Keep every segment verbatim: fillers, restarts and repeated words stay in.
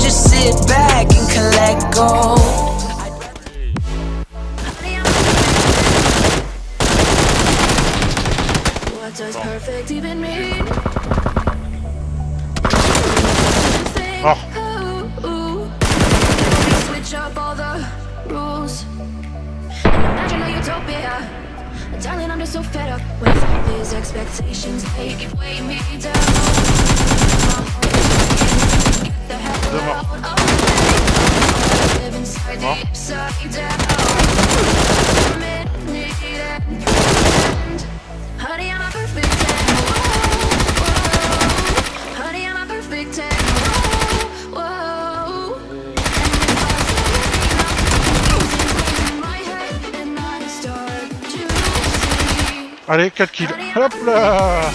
just sit back and collect gold. What does perfect even mean? Oh. Switch up all the rules and imagine a utopia. Darling, I'm just so fed up with these expectations. They keep weighing me down. Get the hell out of my way. Live inside the upside down. Honey, I'm a perfect ten. Honey, I'm a perfect ten. Whoa. Allez, quatre kills. Hop là.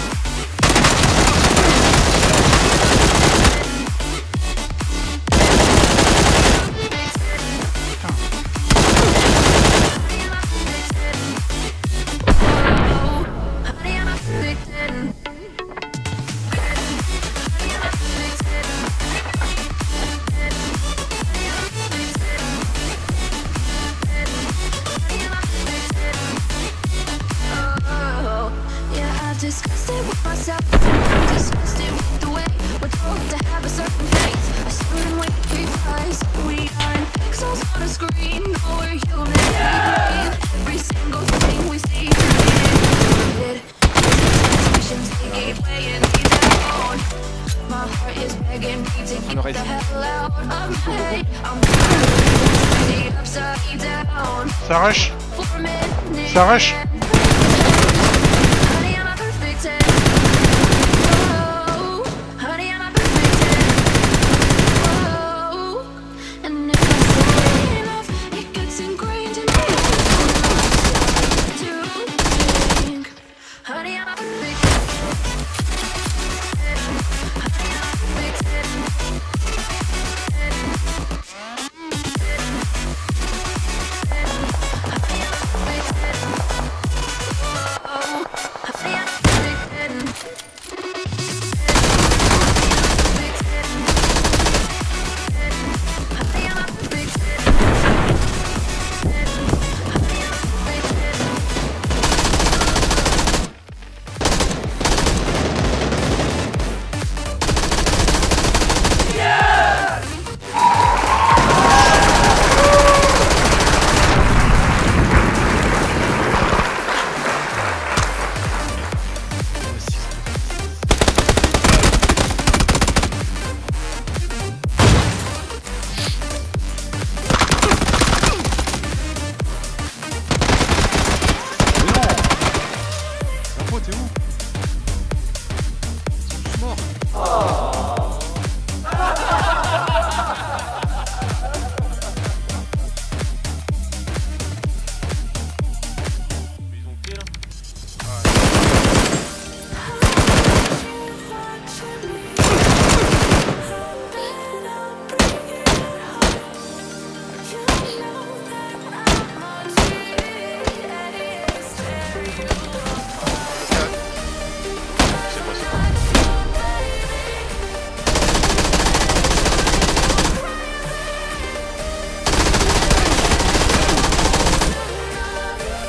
Disgusted with myself, I'm disgusted with the way we're told to have a certain face, a certain way to treat us. We aren't pixels on a screen, no, we're human. Every single thing we see is expectations, they keep weighing me down. My heart is begging me to get the hell out of my head. I'm the upside down. Ça rush. Ça rush.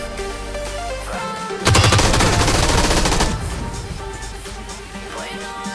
Wait on.